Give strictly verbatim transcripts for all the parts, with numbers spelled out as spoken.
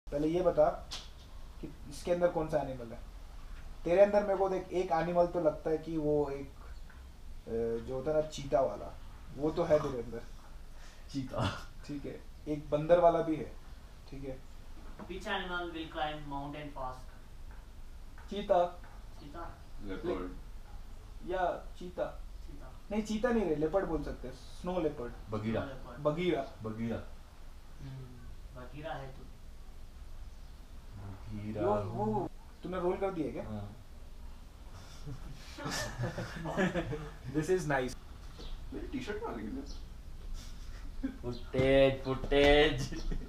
पहले ये बता कि इसके अंदर कौन सा एनिमल है तेरे अंदर। मेरे को देख एक एनिमल तो लगता है कि वो एक जो होता है ना चीता वाला, वो तो है तेरे अंदर चीता, ठीक है। एक बंदर वाला भी है, ठीक है। Which animal will climb mountain fast? चीता। चीता? लेपर्ड या चीता। चीता नहीं, चीता नहीं रहे, लेपर्ड बोल सकते हैं। Snow leopard. बगीरा। बगीरा। बगीरा। बगीरा है तू। बगीरा। वो वो तूने रोल कर दिया क्या? This is nice. मेरी टी-शर्ट में आ गई। Footage footage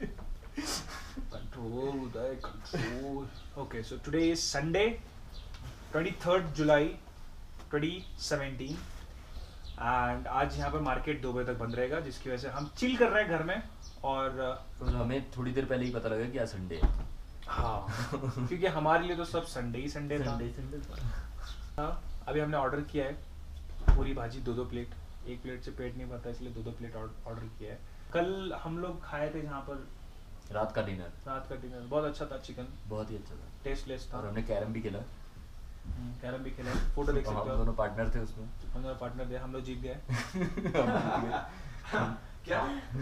control Uday control. Okay, so today is Sunday twenty-third July twenty seventeen and आज यहाँ पर मार्केट दो बजे तक बंद रहेगा, जिसकी वजह से हम चिल कर रहे हैं घर में। और तो हमें थोड़ी देर पहले ही पता लगा कि आज संडे है। हाँ क्योंकि हमारे लिए तो सब संडे ही संडे था। संडे संडे था। हाँ, अभी हमने ऑर्डर किया है पूरी भाजी दो दो प्लेट। एक प्लेट से पेट नहीं भरता, इसलिए दो दो प्लेट ऑर्डर किया है। कल हम लोग खाए थे जहाँ पर रात का डिनर। रात का डिनर बहुत अच्छा था, चिकन बहुत ही अच्छा था, टेस्टलेस था। और हमने कैरम भी खेला। कैरम भी खेला, फोटो देख सकते हो। हम दोनों पार्टनर थे उसमें। हम दोनों पार्टनर थे, हम लोग जीत गए। क्या?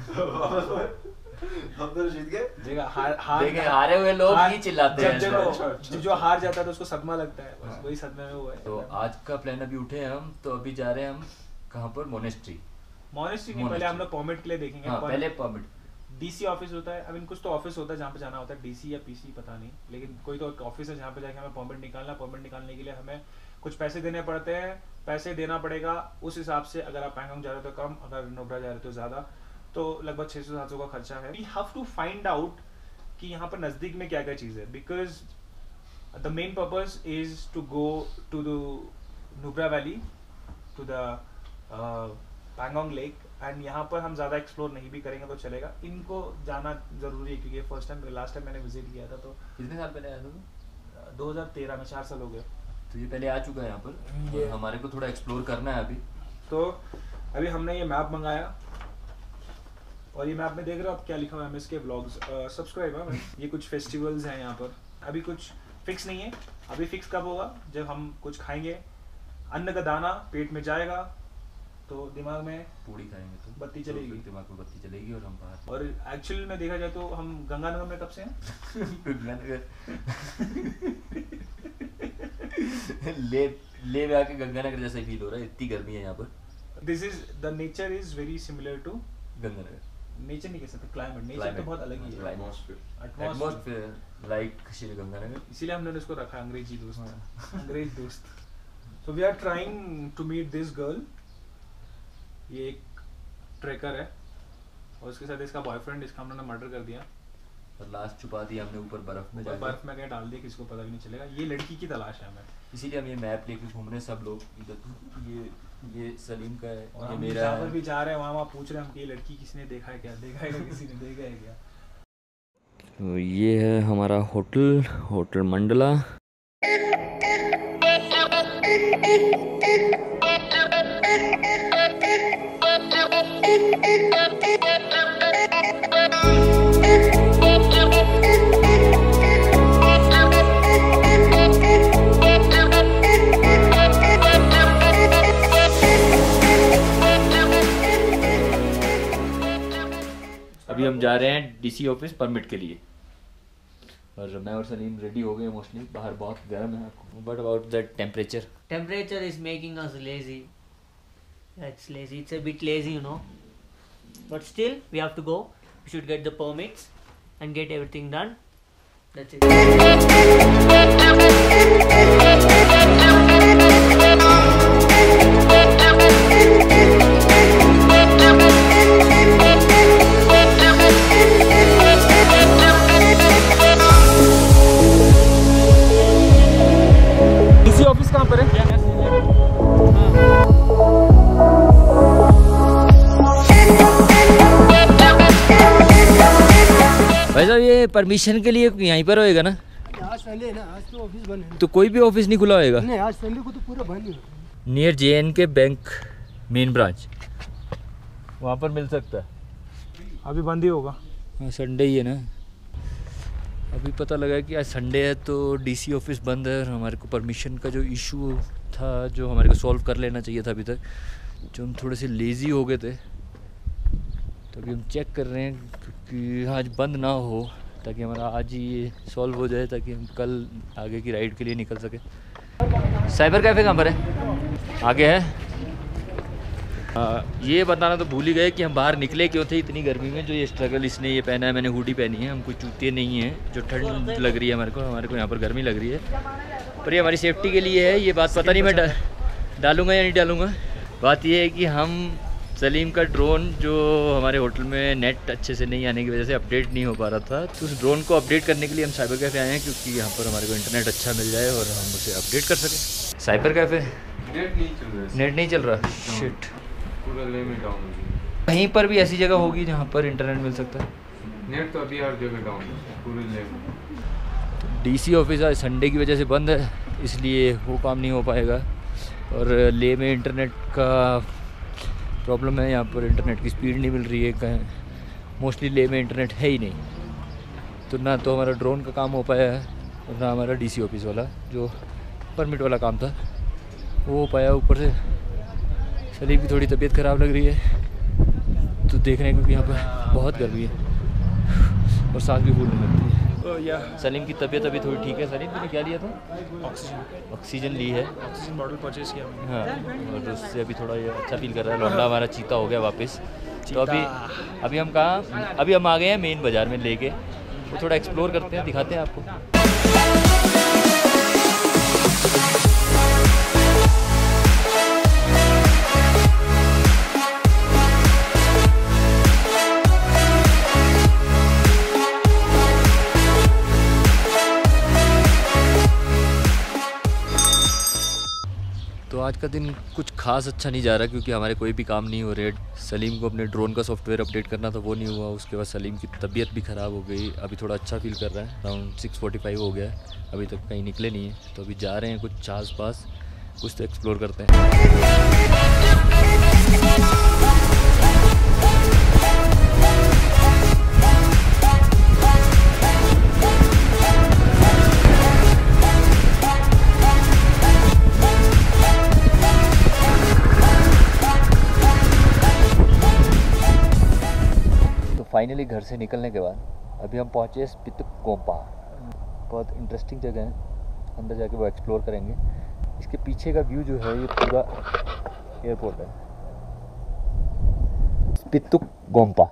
हम दोनों जीत गए। देखा हार हार देखे हारे हुए लोग ही चिल्लाते हैं। जो जो हार जाता है तो उसको सदमा लगता है, बस वही सदमे में हुआ है। तो आज का प्लान अभी उठे हैं हम, तो अभी जा रहे हैं हम कहाँ पर? मोनेस्ट्री। मोनेस्ट्री नहीं, पहले हम लोग परमिट के लिए देखेंगे। हाँ, पहले परमिट। डीसी ऑफिस होता है, आई मीन कुछ तो ऑफिस होता है जहाँ पे जाना होता है, डीसी या पीसी पता नहीं, लेकिन कोई तो ऑफिस है जहाँ पे जाके हमें परमिट निकालना। परमिट निकालने के लिए हमें कुछ पैसे देने पड़ते हैं, पैसे देना पड़ेगा उस हिसाब से। अगर आप पैंगोंग जा रहे हो तो कम, अगर नुब्रा जा रहे हो तो ज़्यादा, तो लगभग छः सौ सात सौ का खर्चा है। We have to find out कि यहाँ पर नज़दीक में क्या क्या चीज़ है, because the main purpose is to go to the Nubra valley, to the Pangong lake, and यहाँ पर हम ज़्यादा एक्सप्लोर नहीं भी करेंगे तो चलेगा। इनको जाना ज़रूरी है क्योंकि फर्स्ट टाइम लास्ट टाइम मैंने विजिट किया था। तो कितने साल पहले आया था? दो हज़ार तेरह में, चार साल हो गए। तो ये पहले आ चुका है यहाँ पर, ये हमारे को थोड़ा एक्सप्लोर करना है अभी। तो अभी हमने ये मैप मंगाया, और ये मैप में देख रहे हो आप क्या लिखा हुआ है, एम एस के व्लॉग्स सब्सक्राइब है। ये कुछ फेस्टिवल्स हैं यहाँ पर, अभी कुछ फिक्स नहीं है। अभी फिक्स कब होगा? जब हम कुछ खाएंगे, अन्न का दाना पेट में जाएगा तो दिमाग में पूड़ी खाएंगे तो बत्ती चलेगी, तो दिमाग में बत्ती चलेगी और हम बाहर। और एक्चुअल में देखा जाए तो हम गंगानगर में कब से हैं? गंगानगर ले ले में आके गंगानगर जैसा फील हो रहा है, इतनी गर्मी है यहाँ पर। This is the nature is very similar to Ganganagar. Nature नहीं कह सकते, क्लाइमेट। नेचर तो बहुत अलग ही है। एटमॉस्फेयर लाइक श्री गंगानगर, इसीलिए हमने उसको रखा अंग्रेजी दोस्त। अंग्रेज दोस्त। So we are trying to meet this girl. ये एक ट्रैकर है और उसके साथ इसका बॉयफ्रेंड, इसका हमने मर्डर कर दिया और लास्ट छुपा दिया हमने ऊपर बर्फ में। बर्फ में कहीं डाल दिया, किसी को पता भी नहीं चलेगा। ये लड़की की तलाश है हमें, इसीलिए हम ये मैप लेके घूम रहे हैं सब लोग। इधर ये ये सलीम का है, और ये हम मेरा जहाँ पर भी जा रहे हैं वहाँ वहाँ पूछ रहे हैं हम कि ये लड़की किसी ने देखा है क्या, देखा है क्या, किसी ने देखा है क्या। तो ये है हमारा होटल, होटल मंडला। अभी हम जा रहे हैं डीसी ऑफिस परमिट के लिए, और मैं और सलीम रेडी हो गए मोस्टली। बाहर बहुत गर्म है। But about that temperature temperature is making us lazy. It's lazy, it's a bit lazy, you know, but still we have to go. We should get the permits and get everything done. That's it. Office कहाँ पर है? भाई साहब ये permission के लिए यहीं पर होएगा ना? आज संडे है ना, आज तो ऑफिस बंद है। तो कोई भी ऑफिस नहीं खुला होएगा? नहीं, आज संडे को तो पूरा बंद ही होगा। Near J and K bank main branch, वहाँ पर मिल सकता है। अभी बंद ही होगा। हाँ, संडे ही है ना। अभी पता लगा कि आज संडे है तो डीसी ऑफिस बंद है और हमारे को परमिशन का जो इशू था जो हमारे को सॉल्व कर लेना चाहिए था अभी तक, जो हम थोड़े से लेज़ी हो गए थे, तो अभी हम चेक कर रहे हैं क्योंकि आज बंद ना हो ताकि हमारा आज ही ये सॉल्व हो जाए ताकि हम कल आगे की राइड के लिए निकल सके। साइबर कैफ़े कहाँ पर है? आगे है। आ, ये बताना तो भूल ही गए कि हम बाहर निकले क्यों थे इतनी गर्मी में। जो ये स्ट्रगल इसने ये पहना है, मैंने हुडी पहनी है, हम कोई चूतिए नहीं हैं। जो ठंड लग रही है हमारे को, हमारे को यहाँ पर गर्मी लग रही है, पर ये हमारी सेफ्टी के लिए है। ये बात पता नहीं मैं डा, डालूँगा या नहीं डालूँगा। बात ये है कि हम सलीम का ड्रोन जो हमारे होटल में नेट अच्छे से नहीं आने की वजह से अपडेट नहीं हो पा रहा था, तो उस ड्रोन को अपडेट करने के लिए हम साइबर कैफ़े आए हैं क्योंकि यहाँ पर हमारे को इंटरनेट अच्छा मिल जाए और हम उसे अपडेट कर सकें। साइबर कैफ़े नेट नहीं चल रहा है। नेट नहीं चल रहा, शिट। पूरा ले में डाउन है। कहीं पर भी ऐसी जगह होगी जहाँ पर इंटरनेट मिल सकता है? नेट तो अभी हर जगह डाउन है पूरे ले में। डीसी ऑफिस आज संडे की वजह से बंद है, इसलिए वो काम नहीं हो पाएगा। और ले में इंटरनेट का प्रॉब्लम है, यहाँ पर इंटरनेट की स्पीड नहीं मिल रही है। कहीं मोस्टली ले में इंटरनेट है ही नहीं, तो ना तो हमारा ड्रोन का काम हो पाया है और ना हमारा डीसी ऑफिस वाला जो परमिट वाला काम था वो हो पाया। ऊपर से सलीम की थोड़ी तबीयत ख़राब लग रही है तो देख रहे हैं क्योंकि यहाँ पर बहुत गर्मी है और सांस भी फूलने लगती है। सलीम की तबीयत अभी थोड़ी ठीक है। सलीम तुमने क्या लिया था? ऑक्सीजन ऑक्सीजन ली है, ऑक्सीजन बॉटल परचेज किया मैंने। हाँ, और उससे अभी थोड़ा ये अच्छा फील कर रहा है। लौंडा हमारा चीता हो गया वापस। तो अभी अभी हम कहाँ अभी हम आ गए हैं मेन बाज़ार में लेके, तो थोड़ा एक्सप्लोर करते हैं, दिखाते हैं आपको। तो आज का दिन कुछ खास अच्छा नहीं जा रहा क्योंकि हमारे कोई भी काम नहीं हो रहे। सलीम को अपने ड्रोन का सॉफ्टवेयर अपडेट करना था, वो नहीं हुआ। उसके बाद सलीम की तबीयत भी ख़राब हो गई। अभी थोड़ा अच्छा फील कर रहा है। अराउंड सिक्स फोर्टी फाइव हो गया है, अभी तक कहीं निकले नहीं है। तो अभी जा रहे हैं कुछ आस पास, कुछ तो एक्सप्लोर करते हैं। फाइनली घर से निकलने के बाद अभी हम पहुँचे स्पितुक गोम्पा। बहुत इंटरेस्टिंग जगह है, अंदर जाके वो एक्सप्लोर करेंगे। इसके पीछे का व्यू जो है ये पूरा एयरपोर्ट है, स्पितुक गोम्पा।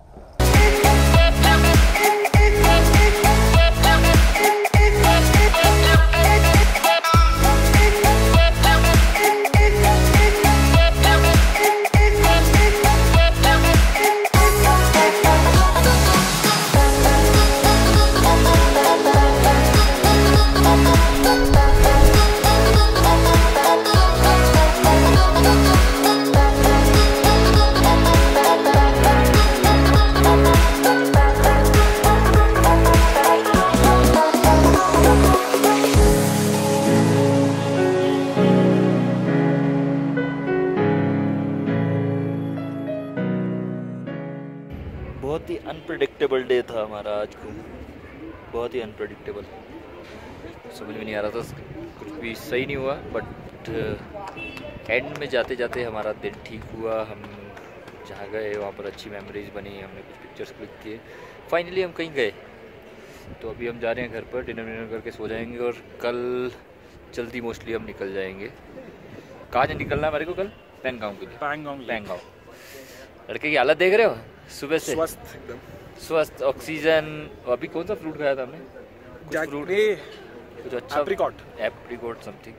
बहुत ही अनप्रेडिक्टेबल डे था हमारा आज को, बहुत ही अनप्रेडिक्टेबल। समझ में नहीं आ रहा था, कुछ भी सही नहीं हुआ, बट एंड में जाते जाते हमारा दिन ठीक हुआ। हम जहाँ गए वहाँ पर अच्छी मेमोरीज बनी, हमने कुछ पिक्चर्स क्लिक किए। फाइनली हम कहीं गए, तो अभी हम जा रहे हैं घर पर, डिनर विनर करके सो जाएंगे और कल जल्दी मोस्टली हम निकल जाएंगे। कहाँ से निकलना है हमारे को कल? पैंगोंग के लिए। पैंगोंग पैंगोंग। लड़के की हालत देख रहे हो, सुबह से स्वस्थ एकदम स्वस्थ। ऑक्सीजन। अभी कौन सा फ्रूट खाया था हमने? कुछ फ्रूट कुछ अच्छा, एप्रिकॉट एप्रिकॉट समथिंग।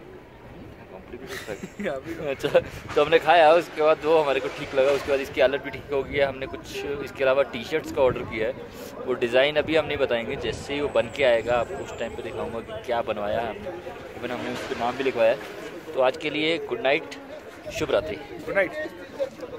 अच्छा, तो हमने खाया, उसके बाद वो हमारे को ठीक लगा। उसके बाद इसकी हालत भी ठीक हो गई है। हमने कुछ इसके अलावा टी शर्ट्स का ऑर्डर किया है। वो डिज़ाइन अभी हम नहीं बताएंगे, जैसे ही वो बन के आएगा आपको उस टाइम पे दिखाऊंगा कि क्या बनवाया है हमने। इवन हमने उसके नाम भी लिखवाया है। तो आज के लिए गुड नाइट, शुभ रात्रि। Good night.